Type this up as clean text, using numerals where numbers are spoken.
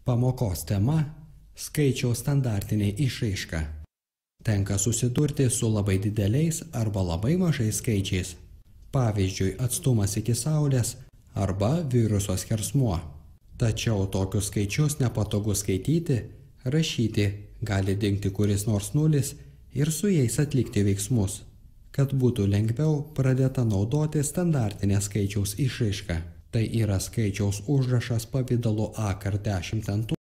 Pamokos tema – skaičiaus standartinė išraiška. Tenka susidurti su labai dideliais arba labai mažais skaičiais. Pavyzdžiui, atstumas iki Saulės arba viruso skersmuo. Tačiau tokius skaičius nepatogu skaityti, rašyti, gali dingti kuris nors nulis ir su jais atlikti veiksmus. Kad būtų lengviau, pradėta naudoti standartinę skaičiaus išraišką. Tai yra skaičiaus užrašas pavidalu A × 10 ant